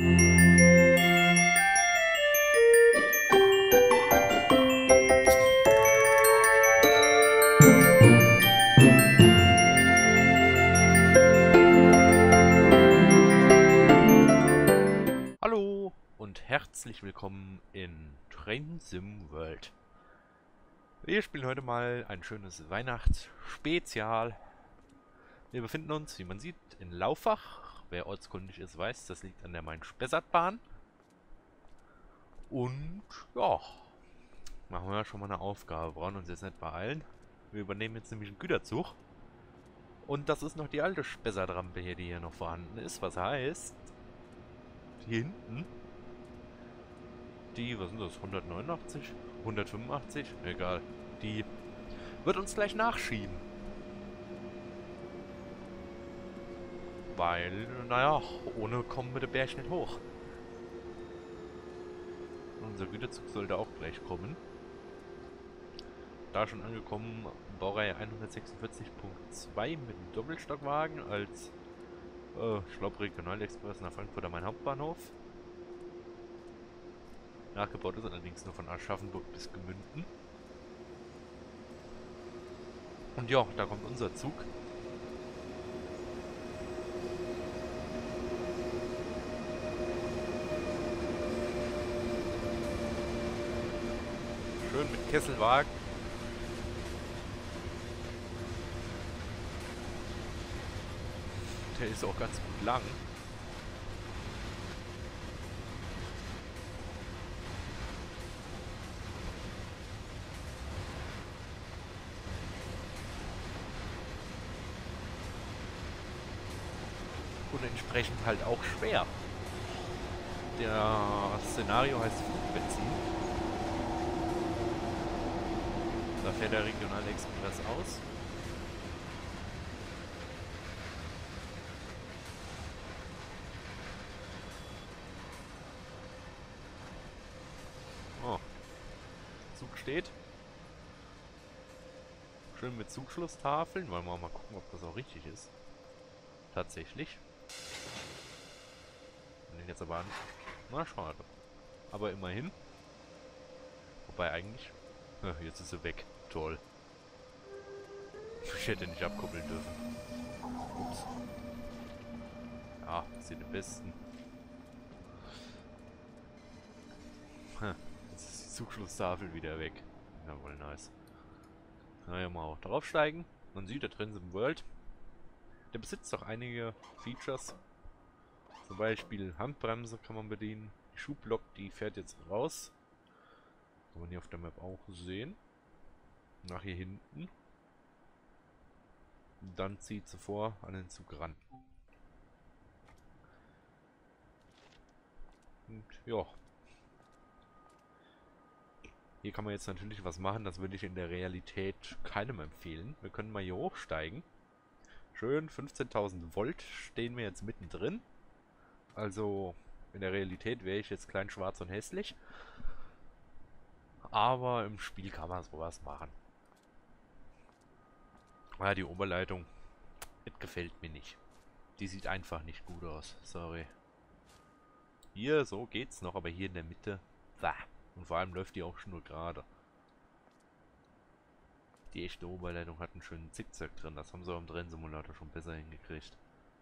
Hallo und herzlich willkommen in Train Sim World. Wir spielen heute mal ein schönes Weihnachtsspezial. Wir befinden uns, wie man sieht, in Laufach. Wer ortskundig ist, weiß, das liegt an der Main-Spessart-Bahn. Und ja, machen wir schon mal eine Aufgabe. Brauchen uns jetzt nicht beeilen. Wir übernehmen jetzt nämlich einen Güterzug. Und das ist noch die alte Spessart-Rampe hier, die hier noch vorhanden ist. Was heißt, hier hinten, die, was sind das, 189? 185? Egal. Die wird uns gleich nachschieben. Weil, naja, ohne kommen wir den Berg nicht hoch. Unser Güterzug sollte auch gleich kommen. Da schon angekommen, Baureihe 146.2 mit einem Doppelstockwagen als, ich glaube, Regionalexpress nach Frankfurt am Main Hauptbahnhof. Nachgebaut ist allerdings nur von Aschaffenburg bis Gemünden. Und ja, da kommt unser Zug. Schön mit Kesselwagen. Der ist auch ganz gut lang. Und entsprechend halt auch schwer. Der Szenario heißt Flugbenzin. Da fährt der Regionalexpress aus. Oh. Zug steht. Schön mit Zugschlusstafeln. Wollen wir mal gucken, ob das auch richtig ist. Tatsächlich. Und jetzt aber an. Na, schade. Aber immerhin. Wobei eigentlich. Ja, jetzt ist sie weg. Toll. Ich hätte nicht abkuppeln dürfen. Ups. Ja, das sind die besten. Jetzt ist die Zugschlusstafel wieder weg. Jawohl, nice. Na ja, mal auch draufsteigen. Man sieht, da drin ist im World. Der besitzt auch einige Features. Zum Beispiel Handbremse kann man bedienen. Die Schublok, die fährt jetzt raus. Kann man hier auf der Map auch sehen. Nach hier hinten. Und dann zieht sie vor an den Zug ran. Und ja. Hier kann man jetzt natürlich was machen, das würde ich in der Realität keinem empfehlen. Wir können mal hier hochsteigen. Schön, 15.000 Volt stehen wir jetzt mittendrin. Also in der Realität wäre ich jetzt klein, schwarz und hässlich. Aber im Spiel kann man sowas machen. Ah, die Oberleitung, das gefällt mir nicht. Die sieht einfach nicht gut aus, sorry. Hier, so geht's noch, aber hier in der Mitte, und vor allem läuft die auch schon nur gerade. Die echte Oberleitung hat einen schönen Zickzack drin, das haben sie auch im Rennsimulator schon besser hingekriegt.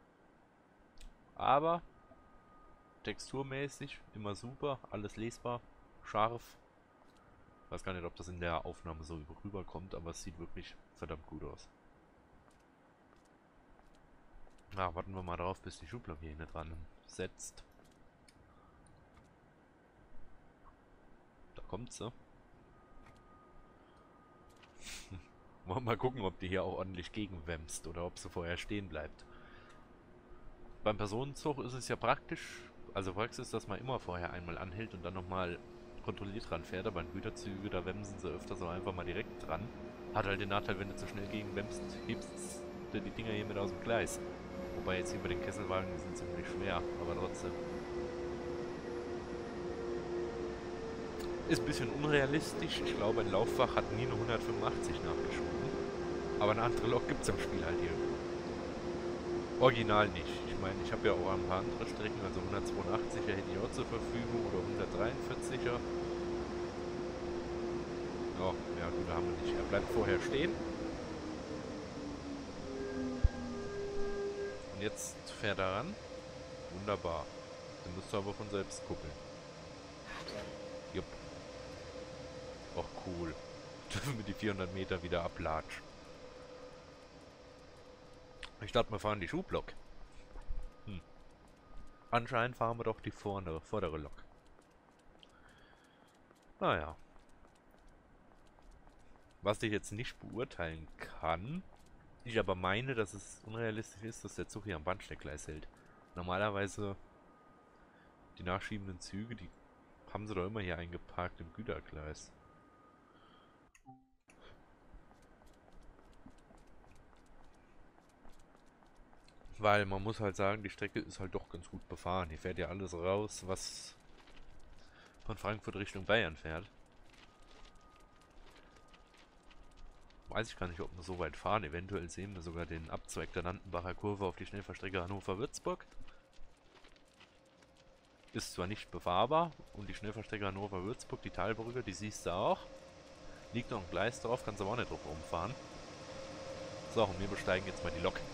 Aber texturmäßig immer super, alles lesbar, scharf. Ich weiß gar nicht, ob das in der Aufnahme so rüberkommt, aber es sieht wirklich verdammt gut aus. Na, warten wir mal drauf, bis die Schublok hier hinten dran setzt. Da kommt sie. Wollen wir mal gucken, ob die hier auch ordentlich gegenwämst oder ob sie vorher stehen bleibt. Beim Personenzug ist es ja praktisch, also Praxis, dass man immer vorher einmal anhält und dann nochmal kontrolliert ranfährt, aber in Güterzüge, da wemsen sie öfter so einfach mal direkt dran. Hat halt den Nachteil, wenn du zu schnell gegenwämst, hebst du die Dinger hier mit aus dem Gleis. Wobei jetzt hier bei den Kesselwagen, die sind ziemlich schwer, aber trotzdem. Ist ein bisschen unrealistisch. Ich glaube, ein Laufwach hat nie eine 185 nachgeschoben. Aber eine andere Lok gibt es im Spiel halt hier. Original nicht. Ich meine, ich habe ja auch ein paar andere Strecken, also 182er hätte ich auch zur Verfügung oder 143er. Oh, ja gut, da haben wir nicht. Er bleibt vorher stehen. Und jetzt fährt er ran. Wunderbar. Dann müsst ihr aber von selbst kuppeln. Jupp. Och cool. Dürfen wir die 400 Meter wieder ablatschen. Ich dachte, wir fahren die Schublok. Anscheinend fahren wir doch die vordere Lok. Naja. Was ich jetzt nicht beurteilen kann, ich aber meine, dass es unrealistisch ist, dass der Zug hier am Bahnsteiggleis hält. Normalerweise die nachschiebenden Züge, die haben sie doch immer hier eingeparkt im Gütergleis. Weil man muss halt sagen, die Strecke ist halt doch ganz gut befahren. Hier fährt ja alles raus, was von Frankfurt Richtung Bayern fährt. Weiß ich gar nicht, ob wir so weit fahren. Eventuell sehen wir sogar den Abzweig der Landenbacher Kurve auf die Schnellfahrstrecke Hannover-Würzburg. Ist zwar nicht befahrbar und die Schnellfahrstrecke Hannover-Würzburg, die Talbrücke, die siehst du auch. Liegt noch ein Gleis drauf, kannst aber auch nicht drauf rumfahren. So, und wir besteigen jetzt mal die Lok.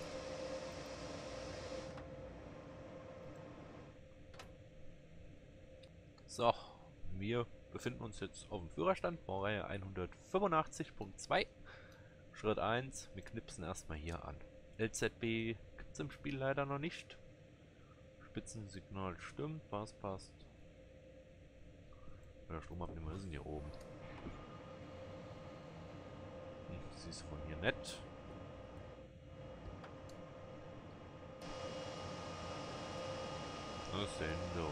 So, wir befinden uns jetzt auf dem Führerstand, Baureihe 185.2. Schritt 1, wir knipsen erstmal hier an. LZB gibt es im Spiel leider noch nicht. Spitzensignal stimmt, passt. Der Stromabnehmer ist denn hier oben? Siehst du von hier nett. Was ist denn so?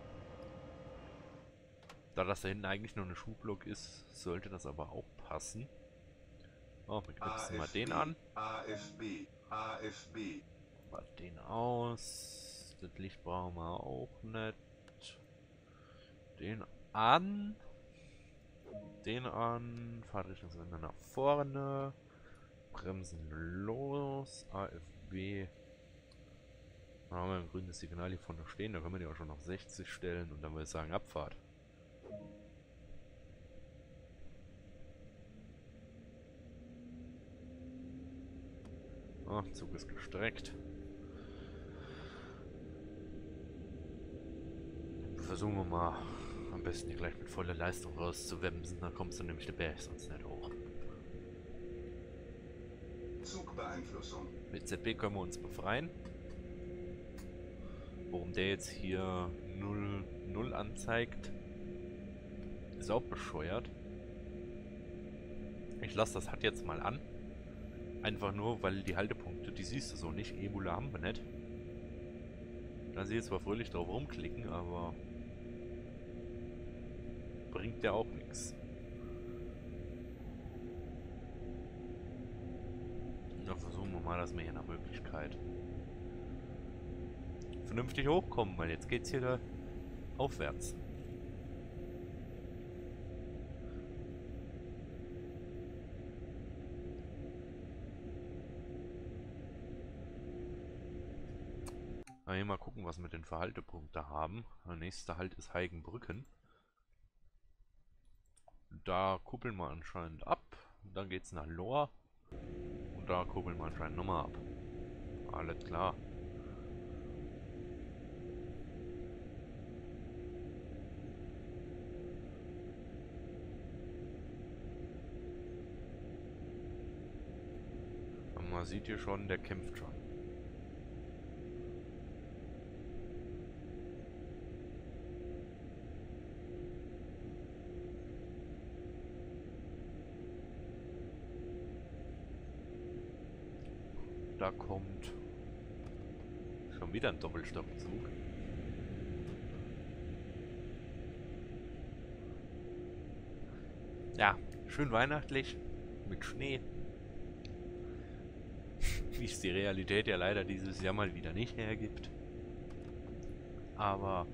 Da das da hinten eigentlich nur eine Schublok ist, sollte das aber auch passen. Oh, wir knipsen mal den an. AFB. Mal den aus. Das Licht brauchen wir auch nicht. Den an. Den an. Fahrtrichtungswende nach vorne. Bremsen los. AFB. Dann haben wir ein grünes Signal hier vorne stehen. Da können wir die auch schon auf 60 stellen. Und dann würde ich sagen Abfahrt. Oh, Zug ist gestreckt. Versuchen wir mal am besten hier gleich mit voller Leistung rauszuwemsen. Dann kommst du nämlich der Berg sonst nicht hoch. Zugbeeinflussung. Mit ZB können wir uns befreien. Warum der jetzt hier 0 anzeigt, ist auch bescheuert. Ich lasse das HUD jetzt mal an. Einfach nur, weil die Haltepunkte, die siehst du so nicht. Ebula haben wir nicht. Da sie jetzt zwar fröhlich drauf rumklicken, aber bringt ja auch nichts. Dann versuchen wir mal, dass wir hier nach Möglichkeit vernünftig hochkommen, weil jetzt geht's hier da aufwärts. Aber hier mal gucken, was wir denn für Haltepunkte haben. Der nächste Halt ist Heigenbrücken. Da kuppeln wir anscheinend ab. Dann geht's nach Lohr. Und da kuppeln wir anscheinend nochmal ab. Alles klar. Und man sieht hier schon, der kämpft schon. Da kommt schon wieder ein Doppelstockzug. Ja, schön weihnachtlich mit Schnee. Wie es die Realität ja leider dieses Jahr mal wieder nicht hergibt. Aber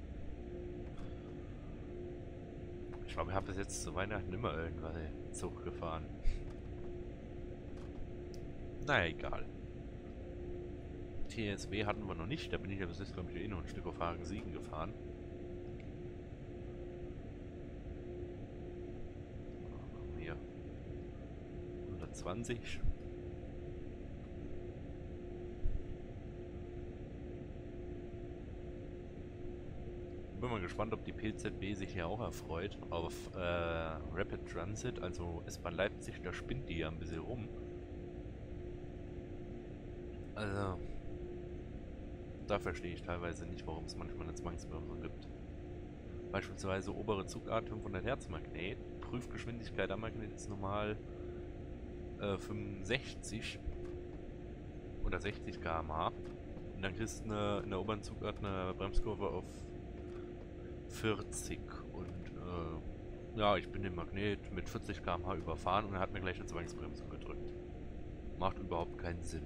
ich glaube, ich habe bis jetzt zu Weihnachten immer irgendwas Zug gefahren. Naja, egal. TSW hatten wir noch nicht. Da bin ich ja bis jetzt, glaube ich, eh noch ein Stück auf Hagen-Siegen gefahren. Hier. 120. Bin mal gespannt, ob die PZB sich hier auch erfreut auf Rapid Transit, also S-Bahn Leipzig, da spinnt die ja ein bisschen rum. Also, da verstehe ich teilweise nicht, warum es manchmal eine Zwangsbremsung gibt. Beispielsweise obere Zugart 500 Hertz Magnet, Prüfgeschwindigkeit am Magnet ist normal 65 oder 60 km/h und dann kriegst du in der oberen Zugart eine Bremskurve auf 40 und ja, ich bin den Magnet mit 40 km/h überfahren und er hat mir gleich eine Zwangsbremsung gedrückt. Macht überhaupt keinen Sinn.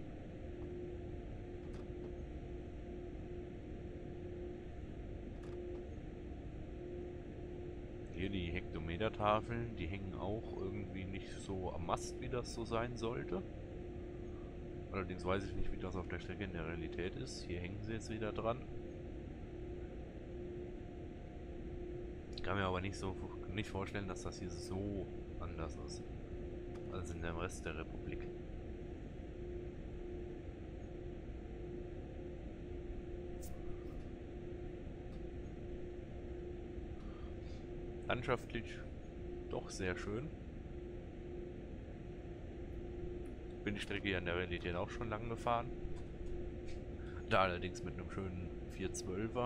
Hier die Hektometertafeln, die hängen auch irgendwie nicht so am Mast, wie das so sein sollte. Allerdings weiß ich nicht, wie das auf der Strecke in der Realität ist. Hier hängen sie jetzt wieder dran. Ich kann mir aber nicht vorstellen, dass das hier so anders ist als in dem Rest der Republik. Landschaftlich doch sehr schön. Bin die Strecke ja in der Realität auch schon lang gefahren. Da allerdings mit einem schönen 412er.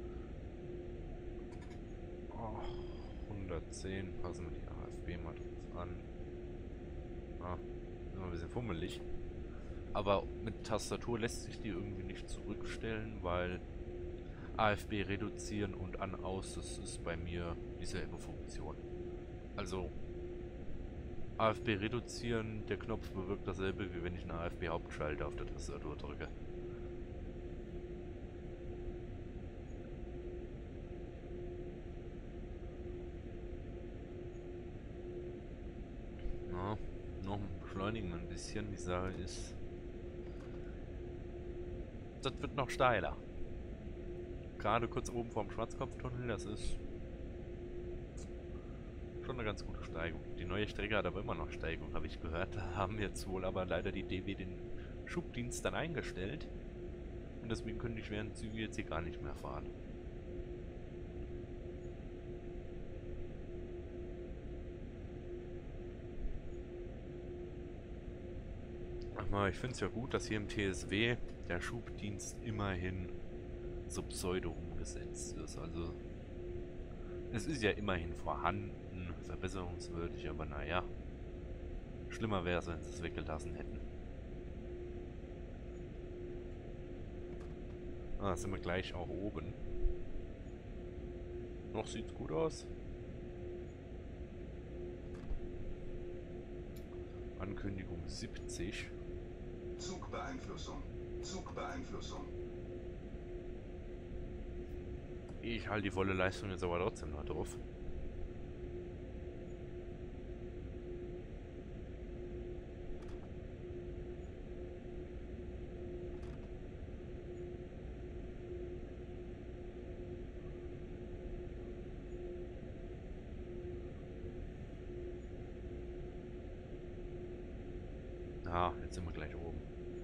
Oh, 110, passen wir die AFB mal drauf an. Ah, immer ein bisschen fummelig. Aber mit Tastatur lässt sich die irgendwie nicht zurückstellen, weil AFB reduzieren und an aus, das ist bei mir dieselbe Funktion. Also AFB reduzieren, der Knopf bewirkt dasselbe, wie wenn ich einen AFB Hauptschalter auf der Tastatur drücke. Na, noch beschleunigen ein bisschen. Die Sache ist, das wird noch steiler. Gerade kurz oben vorm Schwarzkopftunnel, das ist schon eine ganz gute Steigung. Die neue Strecke hat aber immer noch Steigung, habe ich gehört. Da haben jetzt wohl aber leider die DB den Schubdienst dann eingestellt. Und deswegen können die schweren Züge jetzt hier gar nicht mehr fahren. Aber ich finde es ja gut, dass hier im TSW der Schubdienst immerhin so pseudo umgesetzt ist. Also es ist ja immerhin vorhanden, verbesserungswürdig, aber naja. Schlimmer wäre es, wenn sie es weggelassen hätten. Ah, sind wir gleich auch oben. Noch sieht's gut aus. Ankündigung 70. Zugbeeinflussung. Zugbeeinflussung. Ich halte die volle Leistung jetzt aber trotzdem noch drauf. Ah, jetzt sind wir gleich oben.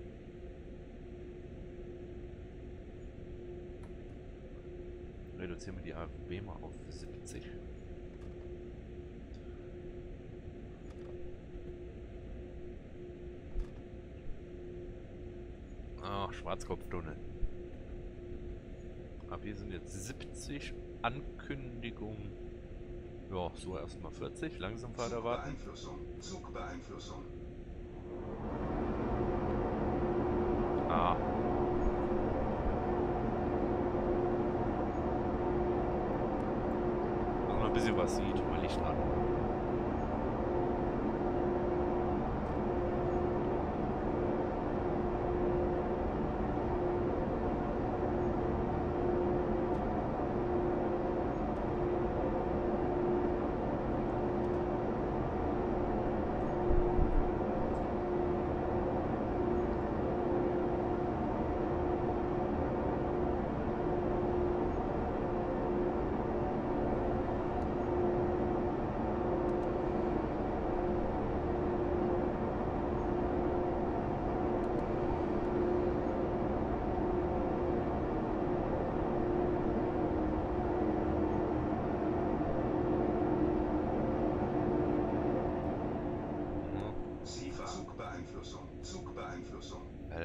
Reduzieren wir die AFB mal auf 70. Ah, Schwarzkopftunnel. Ab hier sind jetzt 70. Ankündigung. Ja, so erstmal 40. Langsam weiter warten. Zugbeeinflussung. Zugbeeinflussung. Ah. Dass man ein bisschen was sieht, mal Licht an.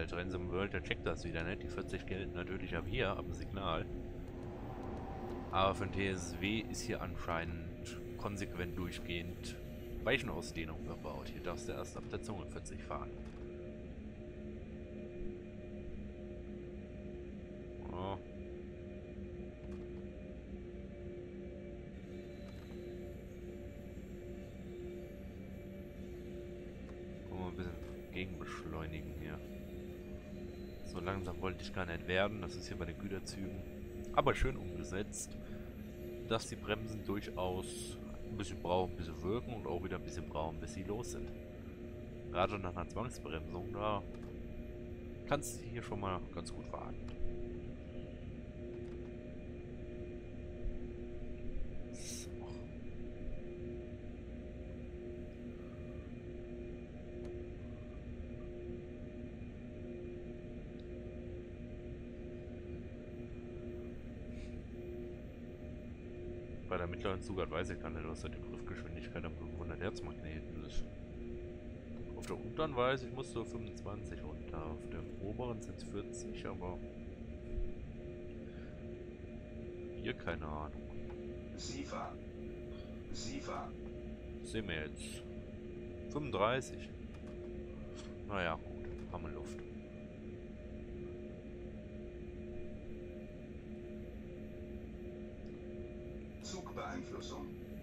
als Ransom World, der checkt das wieder nicht. Die 40 gelten natürlich ab hier, ab dem Signal. Aber von TSW ist hier anscheinend konsequent durchgehend Weichenausdehnung verbaut. Hier darfst du erst ab der Zunge 40 fahren. Oh. Ein bisschen gegenbeschleunigen hier. So langsam wollte ich gar nicht werden. Das ist hier bei den Güterzügen. Aber schön umgesetzt, dass die Bremsen durchaus ein bisschen brauchen, bis sie wirken und auch wieder ein bisschen brauchen, bis sie los sind. Gerade nach einer Zwangsbremsung, da kannst du hier schon mal ganz gut warten. So. Bei der mittleren Zugart weiß ich gar nicht, was da die Griffgeschwindigkeit am 500 Hertz Magneten ist. Auf der unteren weiß ich, muss so 25 runter. Auf der oberen sind es 40, aber hier keine Ahnung. SIFA. SIFA. Sehen wir jetzt. 35. Naja, gut. Haben wir Luft. Zugbeeinflussung.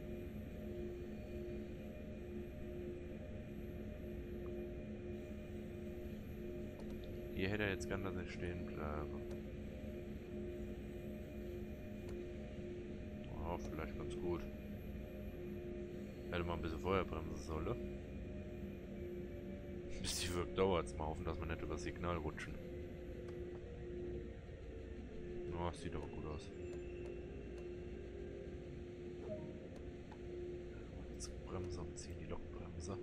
Hier hätte er jetzt gern, dass ich stehen bleibe. Oh, vielleicht ganz gut. Hätte mal ein bisschen vorher bremsen sollen. Bis die wirkt, dauert es mal. Hoffen, dass wir nicht über das Signal rutschen. Oh, sieht aber gut aus. Jetzt Bremse umziehen, die Lokbremse.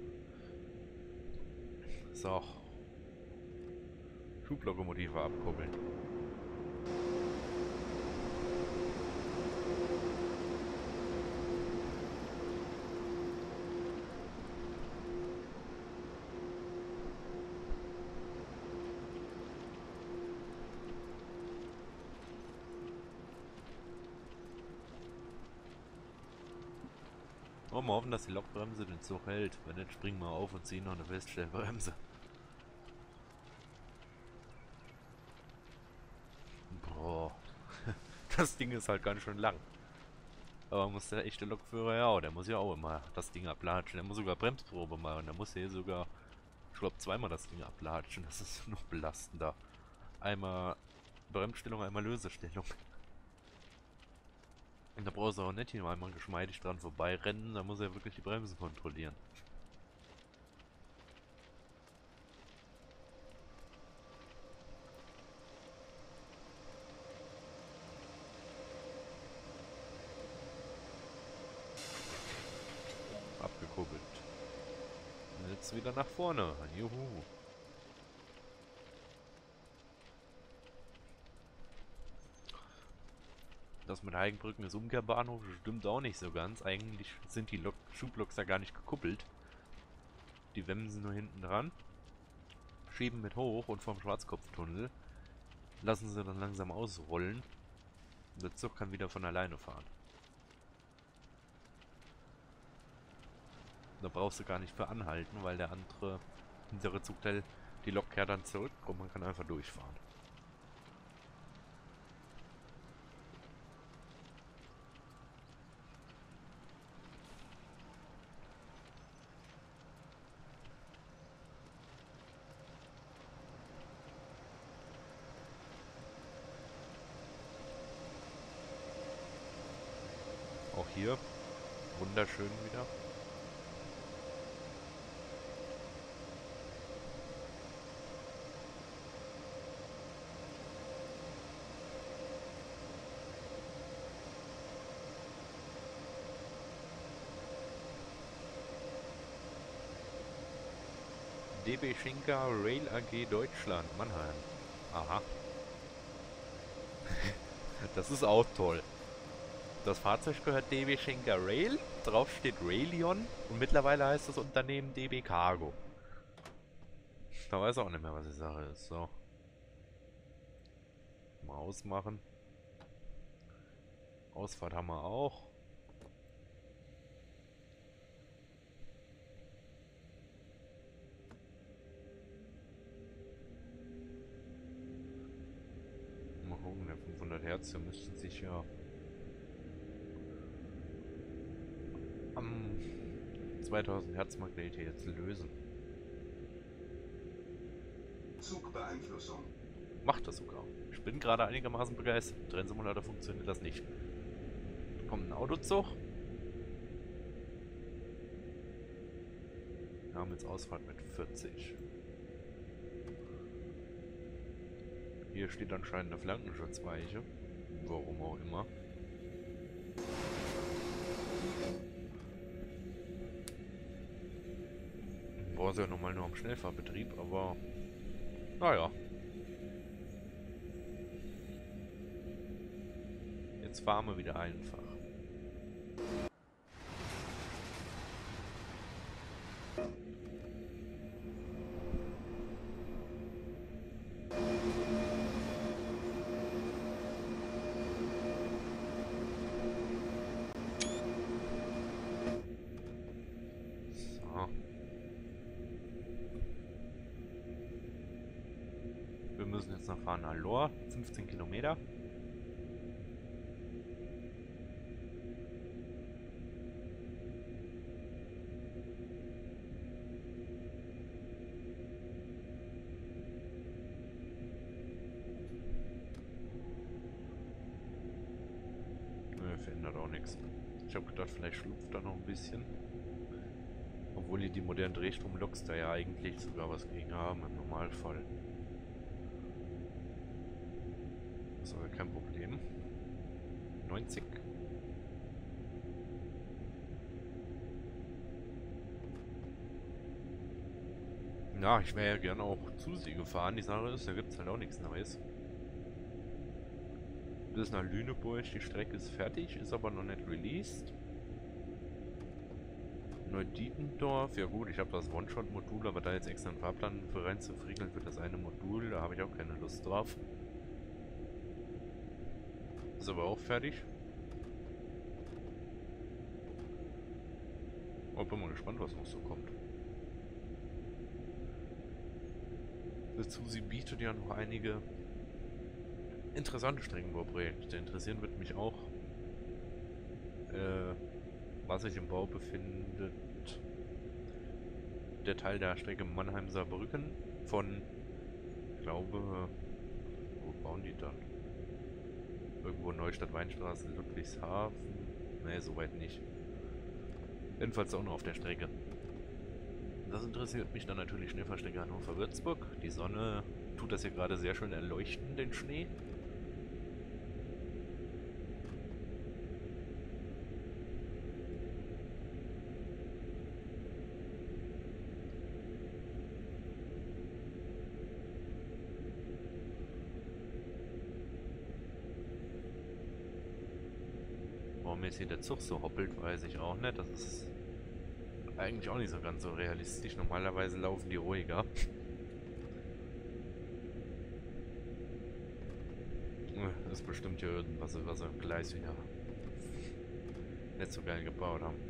So. Schublokomotive abkurbeln. Wollen wir hoffen, dass die Lokbremse den Zug hält. Wenn nicht, springen wir auf und ziehen noch eine Feststellbremse. Boah. Das Ding ist halt ganz schön lang. Aber muss der echte Lokführer ja auch. Der muss ja auch immer das Ding ablatschen. Der muss sogar Bremsprobe machen. Der muss hier sogar, ich glaube, zweimal das Ding ablatschen. Das ist noch belastender. Einmal Bremsstellung, einmal Lösestellung. Und da brauchst du auch nicht hier einmal geschmeidig dran vorbeirennen. Da muss er wirklich die Bremsen kontrollieren. Abgekuppelt. Und jetzt wieder nach vorne. Juhu. Das mit Heigenbrücken ist Umkehrbahnhof, stimmt auch nicht so ganz. Eigentlich sind die Schubloks ja gar nicht gekuppelt. Die wemsen nur hinten dran, schieben mit hoch und vom Schwarzkopftunnel lassen sie dann langsam ausrollen. Und der Zug kann wieder von alleine fahren. Da brauchst du gar nicht für anhalten, weil der andere hintere Zugteil die Lok kehrt dann zurück und man kann einfach durchfahren. Auch hier wunderschön wieder. DB Schinker Rail AG Deutschland, Mannheim. Aha. Das ist auch toll. Das Fahrzeug gehört DB Schinker Rail, drauf steht Railion und mittlerweile heißt das Unternehmen DB Cargo. Rechner weiß auch nicht mehr, was die Sache ist. So. Mal ausmachen. Ausfahrt haben wir auch. Mal gucken, der 500 Hertz, der müsste sich ja am 2000 Hertz Magnet jetzt lösen. Zugbeeinflussung. Macht das sogar. Ich bin gerade einigermaßen begeistert. Im Rennsimulator funktioniert das nicht. Da kommt ein Autozug. Wir haben jetzt Ausfahrt mit 40. Hier steht anscheinend eine Flankenschutzweiche. Warum auch immer. War es ja normal nur am Schnellfahrbetrieb, aber naja. Jetzt fahren wir wieder einfach. So. Wir müssen jetzt noch fahren Alor, 15 Kilometer. Verändert auch nichts. Ich habe gedacht, vielleicht schlupft da noch ein bisschen. Obwohl die modernen Drehstrom-Loks da ja eigentlich sogar was gegen haben im Normalfall. Das ist aber kein Problem. 90. Ja, ich wäre ja gerne auch zu sie gefahren. Die Sache ist, da gibt es halt auch nichts Neues. Bis nach Lüneburg, die Strecke ist fertig, ist aber noch nicht released. Neudietendorf, ja gut, ich habe das One-Shot-Modul, aber da jetzt extra einen Fahrplan für reinzufriemeln für das eine Modul, da habe ich auch keine Lust drauf. Ist aber auch fertig. Oh, bin mal gespannt, was noch so kommt. Dazu, sie bietet ja noch einige interessante Streckenbauprojekte. Interessieren wird mich auch, was sich im Bau befindet. Der Teil der Strecke Mannheim-Saarbrücken von, ich glaube, wo bauen die dann? Irgendwo Neustadt-Weinstraße, Ludwigshafen. Ne, soweit nicht. Jedenfalls auch noch auf der Strecke. Das interessiert mich dann natürlich Schnellfahrstrecke Hannover-Würzburg. Die Sonne tut das hier gerade sehr schön erleuchten, den Schnee. Warum jetzt hier der Zug so hoppelt, weiß ich auch nicht. Das ist eigentlich auch nicht so ganz so realistisch. Normalerweise laufen die ruhiger. Das ist bestimmt hier irgendwas, was sie im Gleis wieder nicht so geil gebaut haben.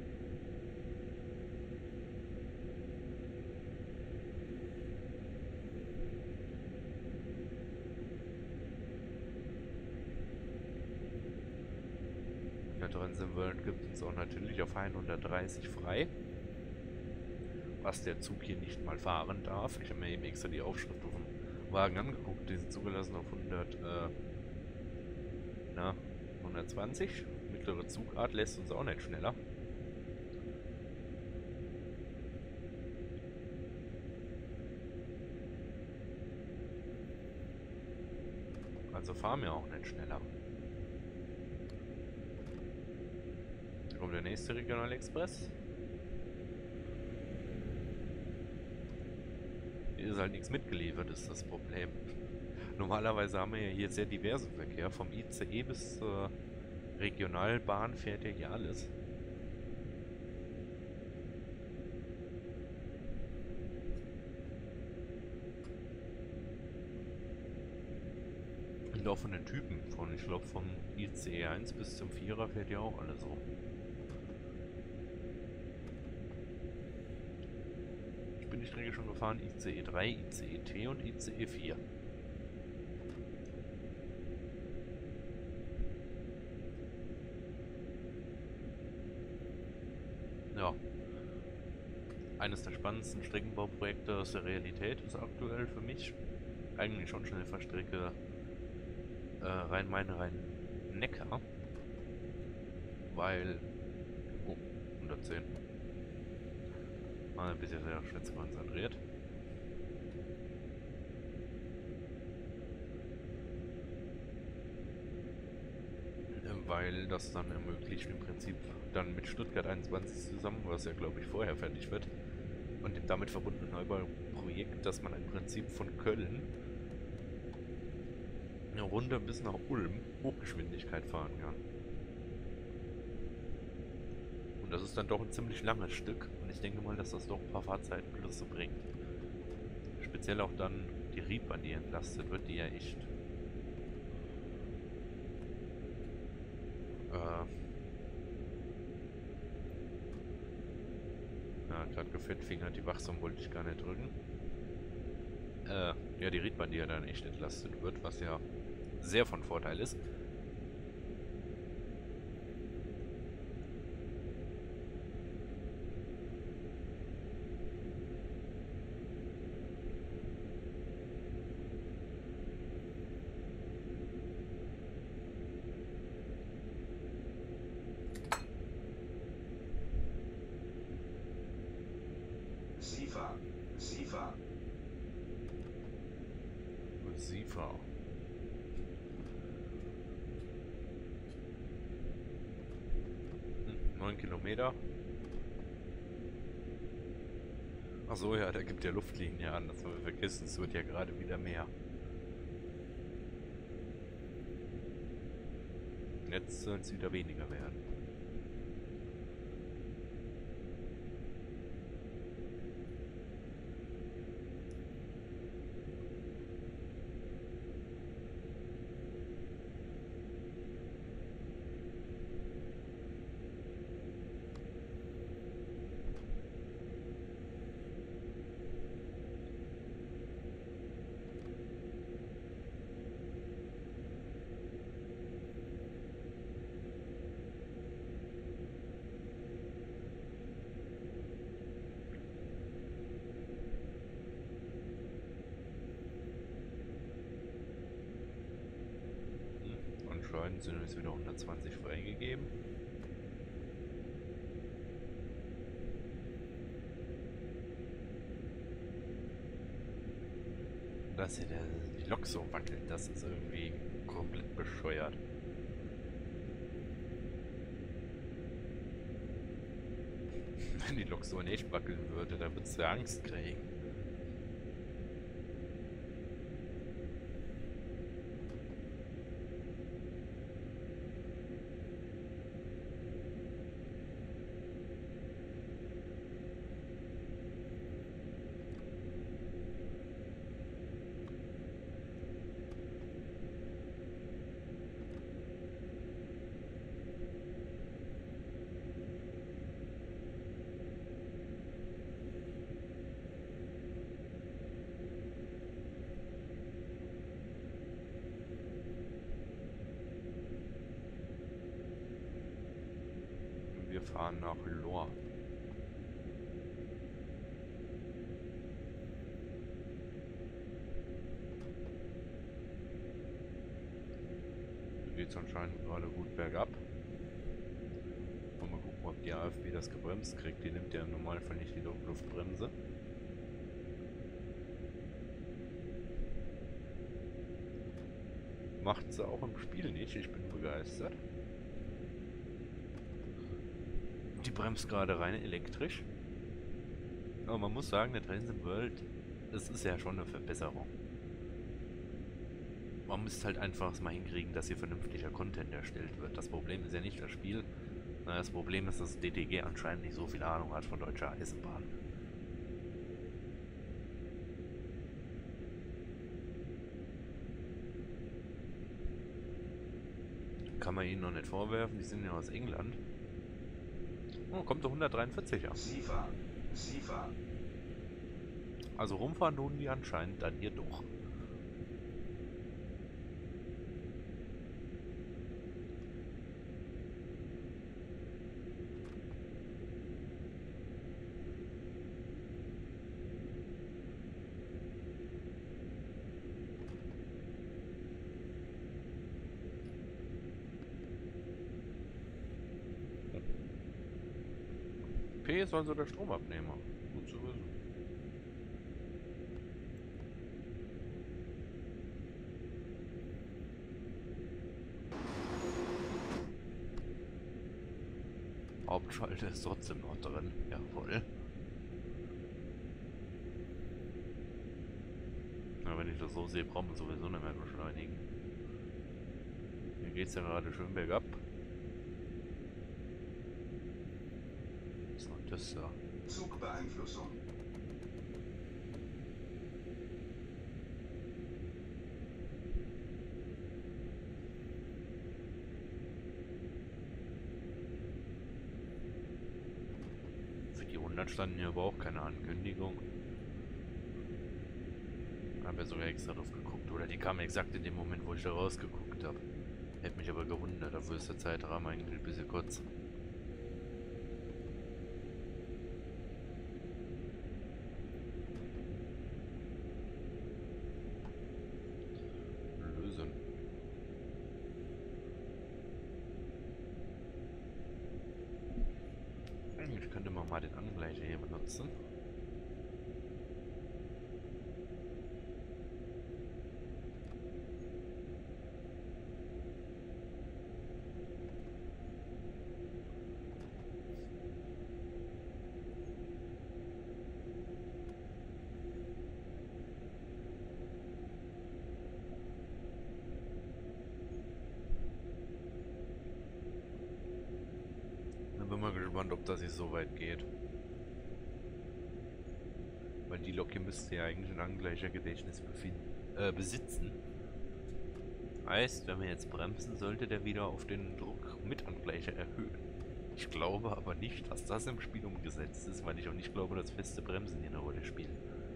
Der Transit gibt es auch natürlich auf 130 frei. Was der Zug hier nicht mal fahren darf. Ich habe mir eben extra die Aufschrift auf dem Wagen angeguckt. Die sind zugelassen auf 120. Mittlere Zugart lässt uns auch nicht schneller. Also fahren wir auch nicht schneller. Da kommt der nächste Regionalexpress. Hier ist halt nichts mitgeliefert, ist das Problem. Normalerweise haben wir ja hier sehr diversen Verkehr. Vom ICE bis zur Regionalbahn fährt ja hier alles. Und auch von den Typen. Ich glaube vom ICE 1 bis zum 4er fährt ja auch alles so. Ich bin die Strecke schon gefahren. ICE 3, ICE T und ICE 4. Ja. Eines der spannendsten Streckenbauprojekte aus der Realität ist aktuell für mich eigentlich schon Schnellfahrstrecke Rhein-Main-Rhein-Neckar. Weil... Oh, 110. Mal ein bisschen sehr schätze konzentriert. Weil das dann ermöglicht im Prinzip dann mit Stuttgart 21 zusammen, was ja glaube ich vorher fertig wird, und dem damit verbundenen Neubauprojekt, dass man im Prinzip von Köln eine Runde bis nach Ulm Hochgeschwindigkeit fahren kann. Und das ist dann doch ein ziemlich langes Stück und ich denke mal, dass das doch ein paar Fahrzeitplüsse bringt. Speziell auch dann die Reeperbahn, die entlastet wird, die ja echt gerade gefettfingert, die Wachsam wollte ich gar nicht drücken. Ja, die Reeperbahn, die ja dann echt entlastet wird, was ja sehr von Vorteil ist. SIFA. SIFA. 9 Kilometer. Achso, ja, da gibt ja Luftlinie an, das haben wir vergessen, es wird ja gerade wieder mehr. Jetzt soll es wieder weniger werden. Anscheinend sind jetzt wieder 120 freigegeben. Dass hier die Lok so wackelt, das ist irgendwie komplett bescheuert. Wenn die Lok so in echt wackeln würde, dann würdest du Angst kriegen. Wir fahren nach Lohr. Hier geht es anscheinend gerade gut bergab. Und mal gucken, ob die AfB das gebremst kriegt. Die nimmt ja im Normalfall nicht die Luftbremse. Macht sie auch im Spiel nicht. Ich bin begeistert. Die bremst gerade rein elektrisch. Aber man muss sagen, der Transit World, es ist ja schon eine Verbesserung. Man müsste halt einfach mal hinkriegen, dass hier vernünftiger Content erstellt wird. Das Problem ist ja nicht das Spiel. Das Problem ist, dass DTG anscheinend nicht so viel Ahnung hat von deutscher Eisenbahn. Kann man ihnen noch nicht vorwerfen, die sind ja aus England. Oh, kommt doch 143 ja. Sifa. Sifa. Also rumfahren tun die anscheinend dann hier doch. P ist also der Stromabnehmer. Gut zu wissen. Hauptschalter ist trotzdem noch drin. Jawohl. Na, wenn ich das so sehe, brauchen wir sowieso nicht mehr beschleunigen. Hier geht's ja gerade schön bergab. Was ist noch das da? Zugbeeinflussung. Für die 100 standen hier aber auch keine Ankündigung. Hab ja sogar extra drauf geguckt. Oder die kamen exakt in dem Moment, wo ich da rausgeguckt habe. Hätte mich aber gewundert, dafür ist der Zeitrahmen eigentlich ein bisschen kurz. Lösen. Ich könnte mal den Angleicher hier benutzen. Dann bin mal gespannt, ob das hier so weit geht. Weil die Lok hier müsste ja eigentlich ein Angleichergedächtnis besitzen. Heißt, wenn wir jetzt bremsen, sollte der wieder auf den Druck mit Angleicher erhöhen. Ich glaube aber nicht, dass das im Spiel umgesetzt ist, weil ich auch nicht glaube, dass feste Bremsen hier eine Rolle spielen.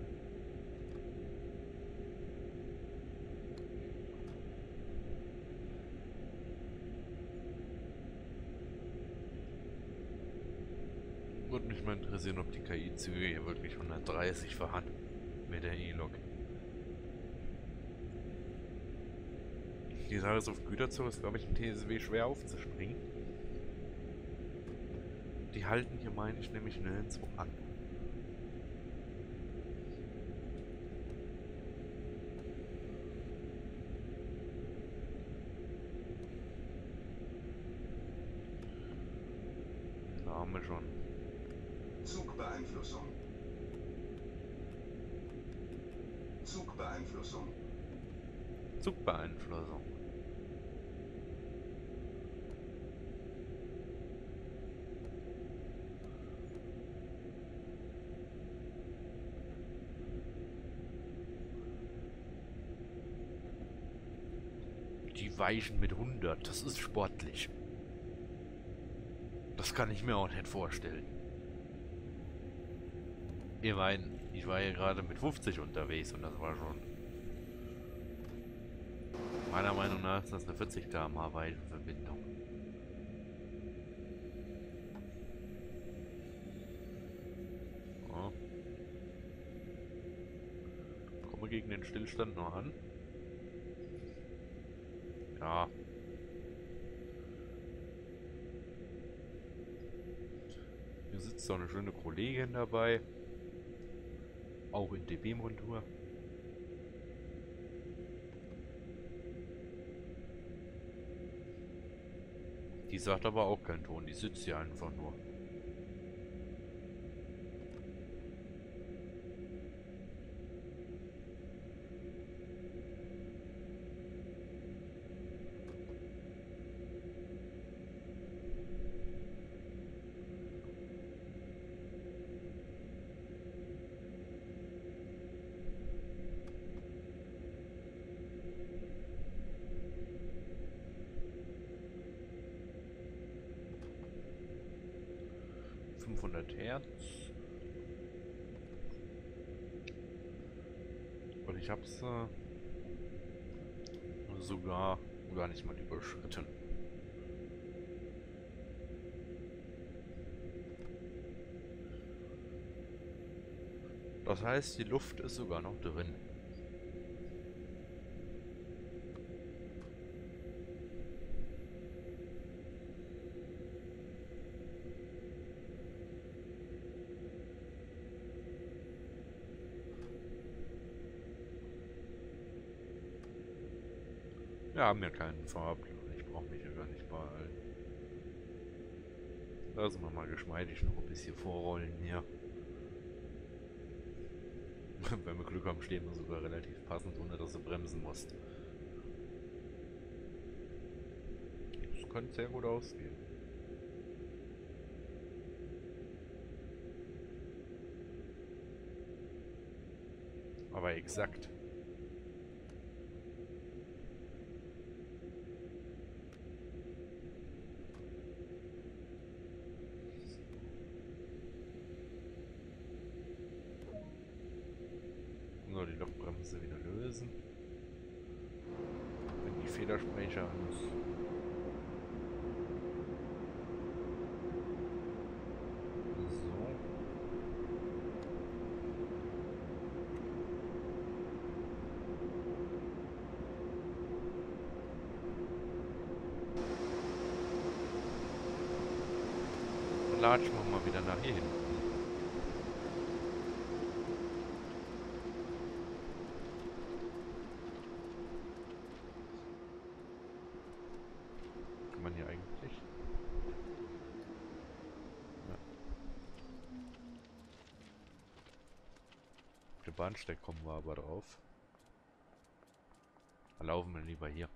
Würde mich mal interessieren, ob die KI-Züge hier wirklich 130 fahren mit der E-Lok. Die Sache ist, auf Güterzug ist, glaube ich, ein TSW schwer aufzuspringen. Die halten hier, meine ich, nämlich nirgendwo an. Da haben wir schon. Zugbeeinflussung. Zugbeeinflussung. Zugbeeinflussung. Die weichen mit 100, das ist sportlich. Das kann ich mir auch nicht vorstellen. Ich meine, ich war hier gerade mit 50 unterwegs und das war schon... Meiner Meinung nach ist das eine 40 km/h Weichenverbindung. Oh. Komme gegen den Stillstand noch an. Ja. Hier sitzt auch eine schöne Kollegin dabei. Auch in DB-Montur. Die sagt aber auch keinen Ton, die sitzt hier einfach nur. 500 Hertz. Und ich habe es sogar gar nicht mal überschritten. Das heißt, die Luft ist sogar noch drin. Wir haben ja keinen Fahrplan. Ich brauche mich ja gar nicht beeilen. Lassen wir mal geschmeidig noch ein bisschen vorrollen hier. Wenn wir Glück haben, stehen wir sogar relativ passend, ohne dass du bremsen musst. Das könnte sehr gut ausgehen. Aber exakt. Nur die Lokbremse wieder lösen. Wenn die Federspeicher an ist. So. Dann latschen wir mal wieder nach hier hin. Kann man hier eigentlich? Ja. Auf den Bahnsteig kommen wir aber drauf. Dann laufen wir lieber hier.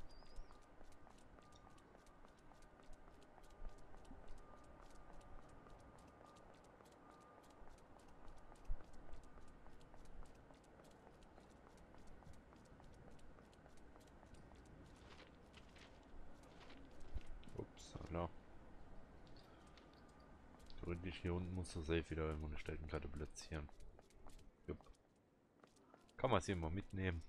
Ups, hallo. Theoretisch hier unten muss der Safe wieder irgendwo eine Stellenkarte platzieren. Jupp. Kann man es hier mal mitnehmen.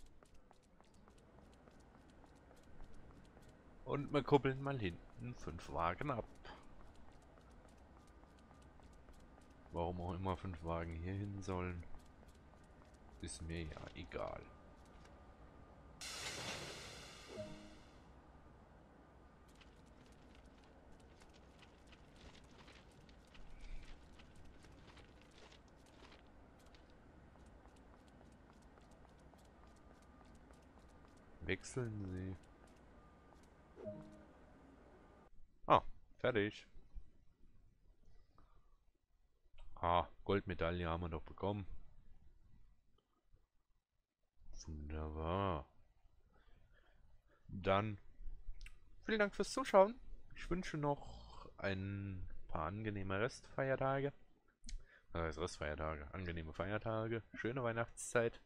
Und wir kuppeln mal hinten 5 Wagen ab. Warum auch immer 5 Wagen hier hin sollen, ist mir ja egal. Wechseln Sie. Ah, fertig. Ah, Goldmedaille haben wir doch bekommen. Wunderbar. Dann vielen Dank fürs Zuschauen. Ich wünsche noch ein paar angenehme Restfeiertage. Was heißt Restfeiertage? Angenehme Feiertage. Schöne Weihnachtszeit.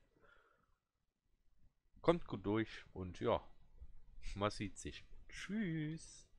Kommt gut durch und ja, man sieht sich. Tschüss.